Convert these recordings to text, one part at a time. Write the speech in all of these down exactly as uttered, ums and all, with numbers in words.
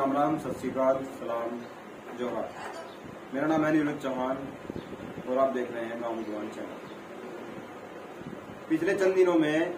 राम राम, सत श्री अकाल, सलाम, जोहार। मेरा नाम है नीरज चौहान और आप देख रहे हैं गांव जवान चैनल। पिछले चंद दिनों में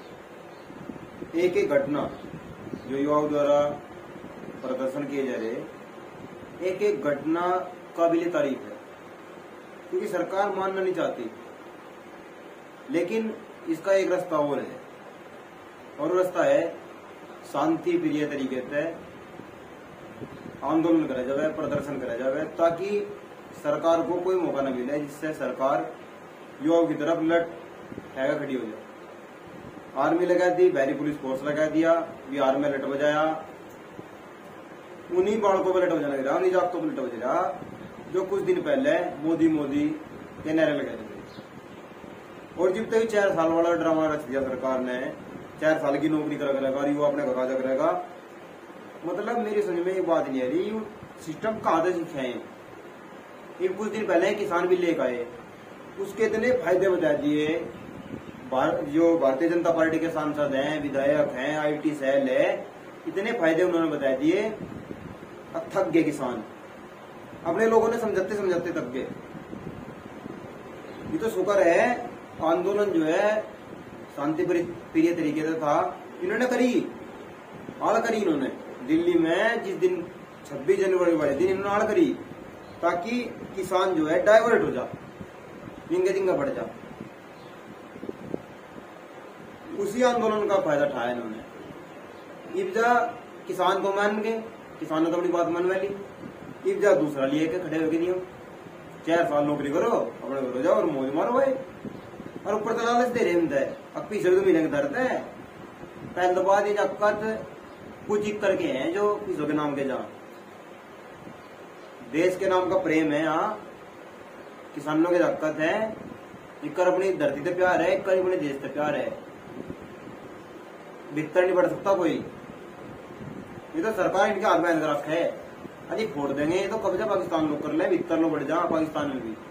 एक एक घटना जो युवाओं द्वारा प्रदर्शन किए जा रहे, एक एक घटना काबिल तारीफ है, क्योंकि सरकार मानना नहीं चाहती। लेकिन इसका एक रास्ता और है, और रास्ता है शांति प्रिय तरीके से आंदोलन करा जाए, प्रदर्शन करा जाए, ताकि सरकार को कोई मौका न मिले जिससे सरकार युवाओं की तरफ लट हैगा खड़ी हो जाए। आर्मी लगा दी, बहरी पुलिस फोर्स लगा दिया, बिहार में लट बजाया, उन्हीं बालकों पर लट बजाना गिरा, उन्हीं जागतों पर लट बजा जो कुछ दिन पहले मोदी मोदी के नारे लगा थे। और जब तक चार साल वाला ड्रामा रच दिया सरकार ने, चार साल की नौकरी करा करेगा, युवा अपने घर राजा करेगा। मतलब मेरी समझ में एक बात नहीं आ रही, सिस्टम कहाँ से सीखे हैं। एक कुछ दिन पहले किसान बिल लेकर आए, उसके इतने फायदे बता दिए। जो भारतीय जनता पार्टी के सांसद हैं, विधायक हैं, आईटी सेल है, इतने फायदे उन्होंने बता दिए, थक गए किसान। अपने लोगों ने समझाते समझाते थक गए। ये तो शुक्र है आंदोलन जो है शांति प्रिय तरीके से था, इन्होंने करी, आड़ करी इन्होंने। दिल्ली में जिस दिन छब्बीस जनवरी वाले दिन इन्होंने आड़ करी, ताकि किसान जो है डाइवर्ट हो जा, जिंगे जिंगा बढ़ जा। उसी आंदोलन का फायदा उठाया इन्होंने। इब्जा किसान को मान गए, किसान ने तो अपनी बात मनवा ली। इब्जा दूसरा लिए के खड़े होके दियो, चार साल नौकरी करो, अपने घर हो जाओ और मौज मारो भाई। और ऊपर तो लालच दे रहे हैं, अब पीछे तो मिलेंगे दर्द है। पहले तो बाद जबकत कुछ एक करके हैं जो किसों के नाम के जहाँ देश के नाम का प्रेम है, यहाँ किसानों के जबकत है। एक कर अपनी धरती से प्यार है, एक कर अपने देश से प्यार है। भीतर नहीं बढ़ सकता कोई। ये तो सरकार इनके हाथ में रख है, अरे फोड़ देंगे। ये तो कब्जा पाकिस्तान लोग कर ले, भीतर लोग बढ़ जा पाकिस्तान में भी।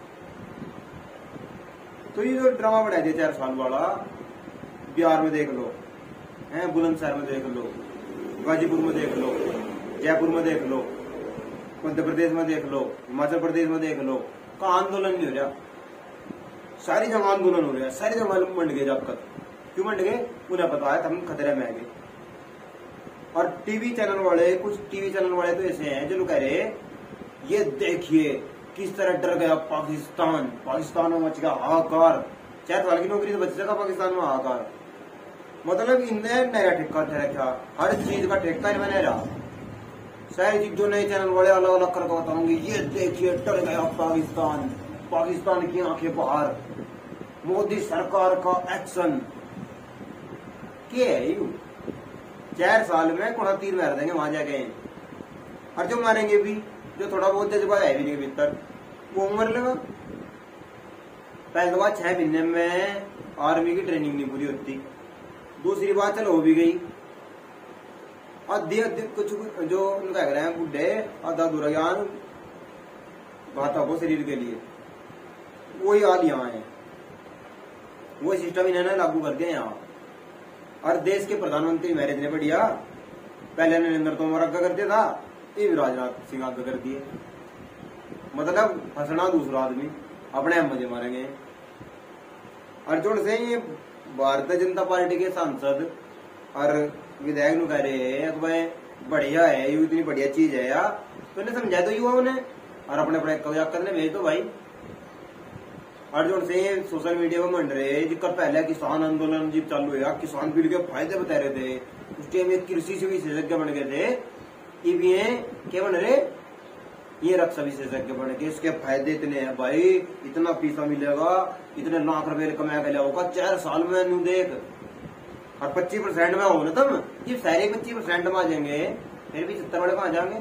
तो ये जो ड्रामा बढ़ा दिया चार साल वाला, बिहार में देख लो, हैं बुलंदशहर में देख लो, गाजीपुर में देख लो, जयपुर में देख लो, मध्य प्रदेश में देख लो, हिमाचल प्रदेश में देख लो, कहाँ आंदोलन नहीं हो रहा। सारी जगह आंदोलन हो रहा है, सारी जगह मंड गए। जब तक क्यों मंड गए उन्हें पता है, हम खतरे में आ गए। और टीवी चैनल वाले, कुछ टीवी चैनल वाले तो ऐसे हैं जो लोग कह रहे ये देखिए किस तरह डर गया पाकिस्तान, पाकिस्तान में मच गया हाहाकार। चार साल की नौकरी से बच जाएगा पाकिस्तान में हाहाकार। मतलब इन्हें नया ठेका रखा, हर चीज का ठेका इन्हें रहा। सारी चीज जो नए चैनल वाले अलग अलग करके बताऊंगी, ये देखिए डर गया पाकिस्तान, पाकिस्तान की आंखें बाहर, मोदी सरकार का एक्शन। क्या है यू? चार साल में कोड़ा तीर मार देंगे वहां जाके। और जो मारेंगे भी, जो थोड़ा बहुत जज्बा है भी नहीं भीतर, वो मर लेगा। पहली बात, छह महीने में आर्मी की ट्रेनिंग नहीं पूरी होती। दूसरी बात, चलो हो भी गई, आधी कुछ जो उनका कह रहे हैं बुढ़े, आधा दूरा ज्ञान भाता को शरीर के लिए, वही हाल यहाँ है। वो सिस्टम इन्होंने लागू कर दिया यहाँ। और देश के प्रधानमंत्री मेरे इतने बढ़िया, पहले नरेंद्र तोमर आगे करते था, ये भी राजनाथ सिंह आगे कर दिए। मतलब हंसना दूसरा आदमी, अपने हम मजे मारेंगे। अर्जुन से ये भारतीय जनता पार्टी के सांसद और विधायक नु कह रहे हैं भाई बढ़िया है, ये इतनी बढ़िया चीज है यार, तो इन्हें समझा दो युवाओं ने, और अपने अपने कब्जा करने भेज दो भाई। अर्जुन से सोशल मीडिया में मंड रहे, जिसका पहले किसान आंदोलन जीप चालू हुआ, किसान बिल के फायदे बता रहे थे, उस टाइम में कृषि से विशेषज्ञ बन गए थे। ये क्या बन रहे, ये रक्षा विशेषज्ञ बन गए, इसके फायदे इतने हैं भाई, इतना पैसा मिलेगा, इतने लाख रुपए कमा के होगा चार साल में। नू देख, और पच्चीस परसेंट में हो ना तुम, ये सारे पच्चीस परसेंट में आ जाएंगे, फिर भी सत्तर बड़े में आ जाएंगे।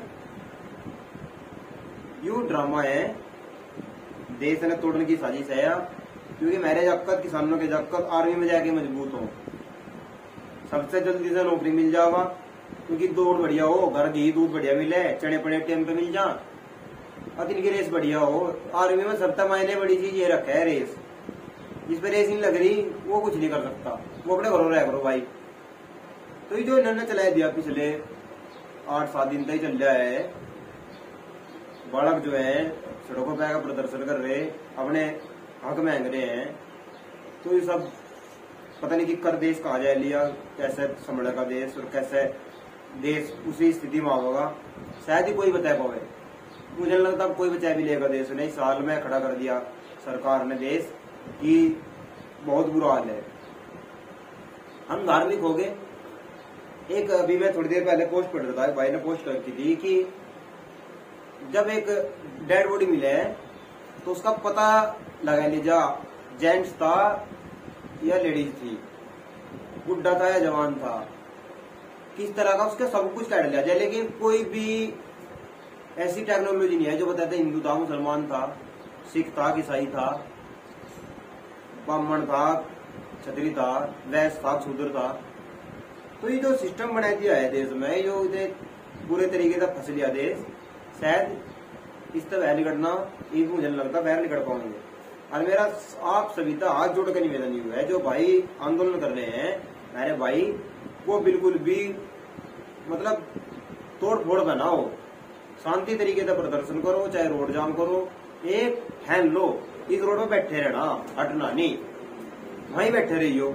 यू ड्रामा है, देश ने तोड़ने की साजिश है। क्योंकि मेरे जबकत किसानों के जबकत आर्मी में जाके मजबूत हो, सबसे जल्दी से नौकरी मिल जावा, क्योंकि दौड़ बढ़िया हो, घर घी दूध बढ़िया मिले, चने पड़े टाइम पे मिल जा, और इनकी रेस बढ़िया हो। आर्मी में सबसे मायने बड़ी चीज ये रखा है रेस, जिस पे रेस नहीं लग रही वो कुछ नहीं कर सकता, वो अपने घरों रह करो भाई। तो ये जो इन्होंने चला दिया पिछले आठ सात दिन तक चल रहा है, बालक जो है सड़कों पर प्रदर्शन कर रहे, अपने हक मांग रहे हैं, तो ये सब पता नहीं कि कर देश कहा जाए लिया, कैसे संभलेगा देश और कैसे देश उसी स्थिति में होगा, शायद ही कोई बचा पावे। मुझे नहीं लगता कोई बचा भी लेगा देश ने। इस साल में खड़ा कर दिया सरकार ने देश की, बहुत बुरा हाल है। हम धार्मिक हो गए। एक अभी मैं थोड़ी देर पहले पोस्ट पढ़ रहा था, भाई ने पोस्ट करती थी कि जब एक डेड बॉडी मिले तो उसका पता लगा लीजा जेंट्स था या लेडीज थी, बुढ़ा था या जवान था, किस तरह का, उसका सब कुछ काट लिया जाए। लेकिन कोई भी ऐसी टेक्नोलॉजी नहीं है जो बताते हिंदू था, मुसलमान था, सिख था, ईसाई था, ब्राह्मण था, क्षत्रिय था, वैश्य था, शूद्र था। तो ये जो सिस्टम बना दिया है देश में, जो पूरे तरीके से फंस लिया देश, शायद इस तरह निकटना ये मुझे नहीं लगता बाहर निकल पाएंगे। और मेरा आप सभी का हाथ जोड़ कर निवेदन हुआ है, जो भाई आंदोलन कर रहे हैं मेरे भाई, वो बिल्कुल भी मतलब तोड़ फोड़ बनाओ, शांति तरीके से प्रदर्शन करो, चाहे रोड जाम करो, एक हैंड लो, इस रोड पे बैठे रहना, हटना नहीं, वहीं बैठे रहियो,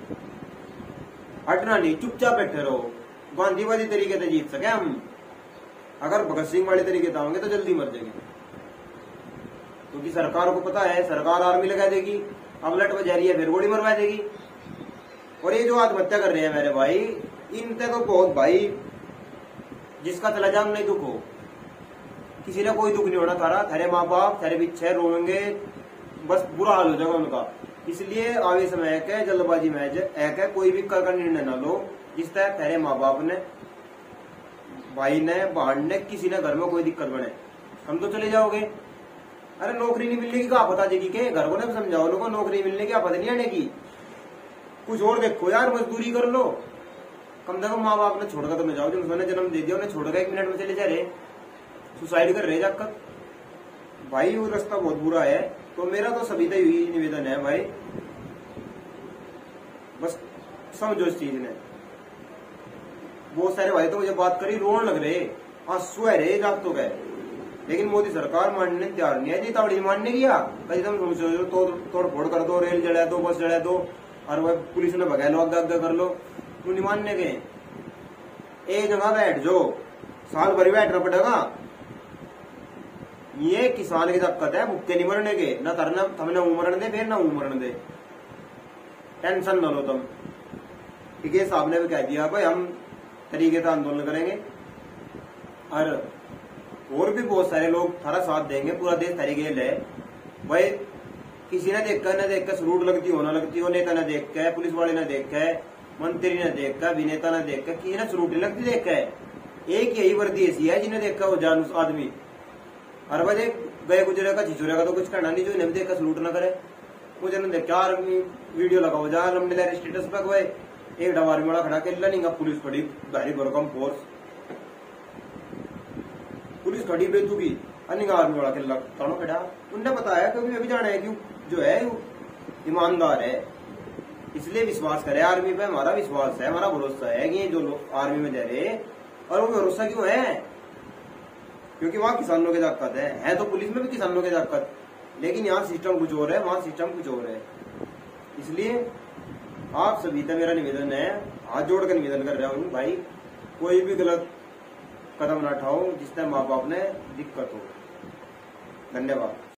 हटना नहीं, चुपचाप बैठे रहो। गांधीवादी तरीके से जीत सके हम, अगर भगत सिंह वाले तरीके से आओगे तो जल्दी मर जाएंगे, क्योंकि सरकार को पता है सरकार आर्मी लगा देगी, अब लट बजा रही है फिर गोली मरवा देगी। और ये जो आत्महत्या कर रहे हैं मेरे भाई, इनसे तो बहुत भाई जिसका चला जान नहीं दुख हो, किसी ने कोई दुख नहीं होना थारा, थारे माँ बाप थारे पीछे रोएंगे, बस बुरा हाल हो जाएगा उनका। इसलिए आवेश में एक है, जल्दबाजी में एक है, कोई भी कर निर्णय न लो जिस तरह थारे माँ बाप ने, भाई ने, बहन ने, किसी ने घर में कोई दिक्कत बने, हम तो चले जाओगे। अरे नौकरी नहीं मिलने की क्या पता जी के, घर को ना समझाओ लोगों, नौकरी मिलने की पता नहीं आने की, कुछ और देखो यार, मजदूरी कर लो, कम से कम माँ बाप ने छोड़कर तो मैं जाओ, जो उन्होंने जन्म दे दिया उन्हें छोड़कर एक मिनट में चले जा रहे, सुसाइड कर रहे जाकर भाई, वो रास्ता बहुत बुरा है। तो मेरा तो सभी तक यही निवेदन है भाई, बस समझो इस चीज ने। बहुत सारे भाई तो मुझे बात करी रोन लग रहे, आंसू आ रहे जाग तो गए, लेकिन मोदी सरकार मानने तैयार नहीं है जी, तावड़ी मानने की कहीं तुम सोचो तो तोड़ फोड़ कर दो, रेल जला दो, बस जला दो, और वह पुलिस ने भगा लो, अग्गा अग्गा कर लो, तुम नहीं मानने के। एक जगह बैठ जो, साल भर बैठना पड़ेगा। ये किसान की दिक्कत है, भुक्के नहीं मरने के, न तरना थमने उमरण दे, फिर ना उमरण दे, टेंशन न लो तुम। ठीक है, साहब ने भी कह दिया भाई हम तरीके से आंदोलन करेंगे, और और भी बहुत सारे लोग थारा साथ देंगे, पूरा देश तरीके है भाई। किसी ने देख कर न देख कर सलूट लगती हो, न लगती हो, नेता ने देख के, पुलिस वाले ने देख के, मंत्री ने देख कर, अभिनेता ने देख कर, किसी ने सलूट नहीं लगती देख के। एक यही वर्दी ऐसी है जिन्हें देखा वो जानूस आदमी, हर बजे गए गुजरे का झिझुरे का तो कुछ कहना नहीं, जो इन्हें देखकर सलूट न करे। मुझे न देखा वीडियो लगाओ जा लंबे स्टेटस पर गए, एक डबारी वाला खड़ा कर नहीं का, पुलिस खड़ी, भारी भरकम फोर्स, पुलिस खड़ी बेतुकी, अन्य आर्मी वाला किला तानो खड़ा। उन्हें बताया क्योंकि अभी जाना है कि जो है ईमानदार है, इसलिए विश्वास करे आर्मी पे। हमारा विश्वास है, हमारा भरोसा है कि जो लोग आर्मी में जा रहे, और वो भरोसा क्यों है, क्योंकि वहां किसानों की ताकत है, है तो पुलिस में भी किसानों की ताकत, लेकिन यहाँ सिस्टम कुछ और है, वहां सिस्टम कुछ और है। इसलिए आप सभी का मेरा निवेदन है, हाथ जोड़कर निवेदन कर रहा हूँ भाई, कोई भी गलत कदम न उठाओ जिससे माँ बाप ने दिक्कत हो। धन्यवाद।